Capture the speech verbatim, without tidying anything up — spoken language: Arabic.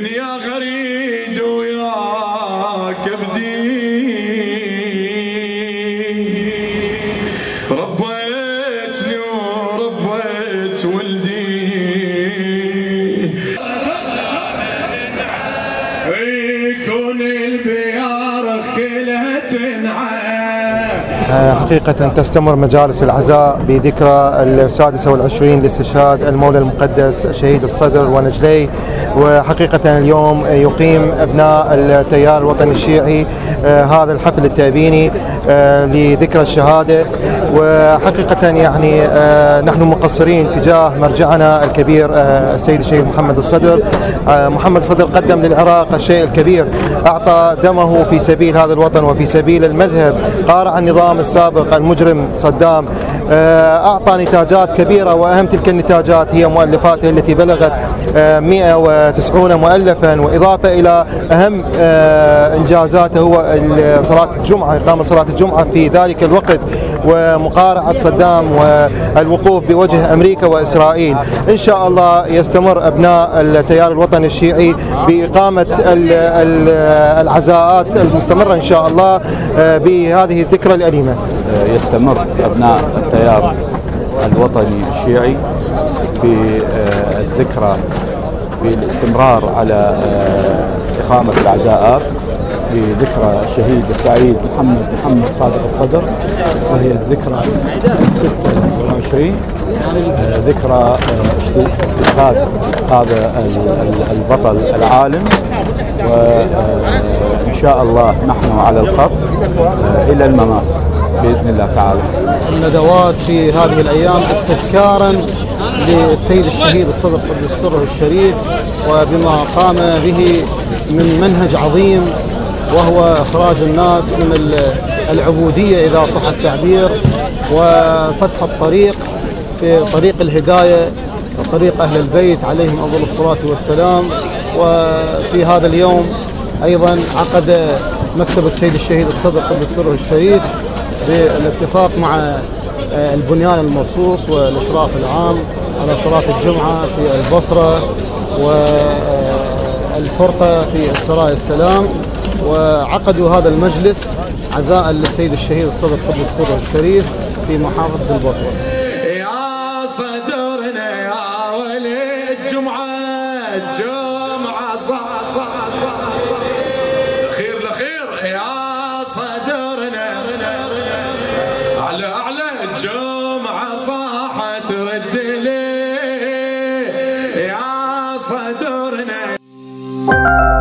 دنيا غريد وياك ابدي، ربيتني وربيت ولدي، يكون البيار كلها تنعاد. حقيقة تستمر مجالس العزاء بذكرى السادسة والعشرين لاستشهاد المولى المقدس شهيد الصدر ونجليه. وحقيقة اليوم يقيم أبناء التيار الوطني الشيعي هذا الحفل التأبيني لذكرى الشهادة. وحقيقة يعني نحن مقصرين تجاه مرجعنا الكبير السيد الشهيد محمد الصدر. محمد الصدر قدم للعراق الشيء الكبير، أعطى دمه في سبيل هذا الوطن وفي سبيل المذهب، قارع النظام السابق المجرم صدام، أعطى نتاجات كبيرة، وأهم تلك النتاجات هي مؤلفاته التي بلغت مئة وتسعين مؤلفا، وإضافة إلى أهم إنجازاته هو صلاة الجمعة، إقامة صلاة الجمعة في ذلك الوقت، ومقارعة صدام والوقوف بوجه أمريكا وإسرائيل. إن شاء الله يستمر أبناء التيار الوطني الشيعي بإقامة العزاءات المستمرة إن شاء الله بهذه الذكرى الأليمة. يستمر أبناء التيار الوطني الشيعي بالذكرى بالاستمرار على إقامة العزاءات بذكرى الشهيد السعيد محمد محمد صادق الصدر، وهي الذكرى الستة وعشرين، ذكرى استشهاد هذا البطل العالم. وإن شاء الله نحن على الخط إلى الممات بإذن الله تعالى. الندوات في هذه الأيام استذكارا للسيد الشهيد الصدر قدس سره الشريف، وبما قام به من منهج عظيم، وهو إخراج الناس من العبودية إذا صح التعبير، وفتح الطريق في طريق الهداية، طريق أهل البيت عليهم أفضل الصلاة والسلام. وفي هذا اليوم أيضا عقد مكتب السيد الشهيد الصدر قدس سره الشريف بالاتفاق مع البنيان المرصوص والإشراف العام على صلاة الجمعة في البصرة والفرقة في السرايا السلام، وعقدوا هذا المجلس عزاء للسيد الشهيد الصدر قدس سره الشريف في محافظة البصرة. يا صدرنا يا ولي الجمعة، الجمعة صح صح صح خير لخير، يا صدرنا على أعلى الجمعة صاحة ترد لي يا صدرنا.